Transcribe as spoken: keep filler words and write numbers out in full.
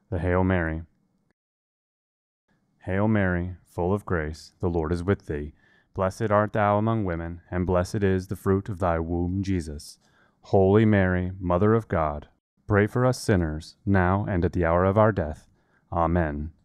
The Hail Mary. Hail Mary, full of grace, the Lord is with thee. Blessed art thou among women, and blessed is the fruit of thy womb, Jesus. Holy Mary, Mother of God, pray for us sinners, now and at the hour of our death. Amen.